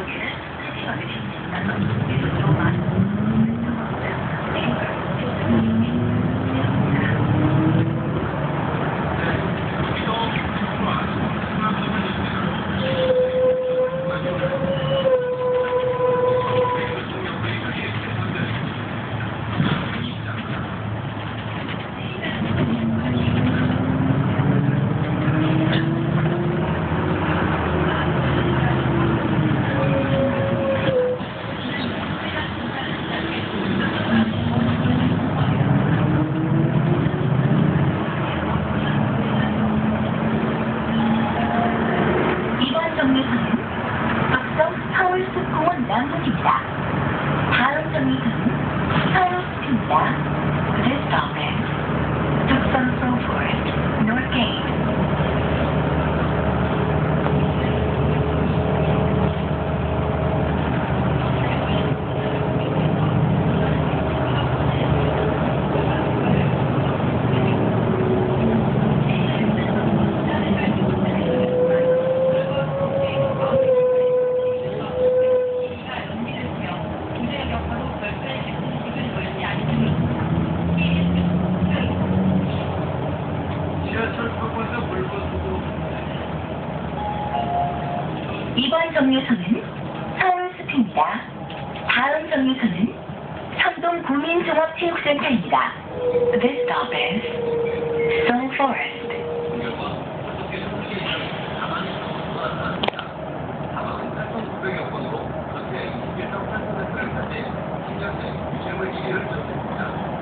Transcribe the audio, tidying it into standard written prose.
남문입니다. 다음 정류소는 서울숲입니다. This stop is Tucson Forest, Northgate. 이번 정류소는 서울숲입니다. 다음 정류소는 선동 구민종합체육센터입니다. This stop is Seoul Forest. 사망은 8,900여 건으로 전체 21.8%를 차지, 신장性유실물 1위를 졌습니다.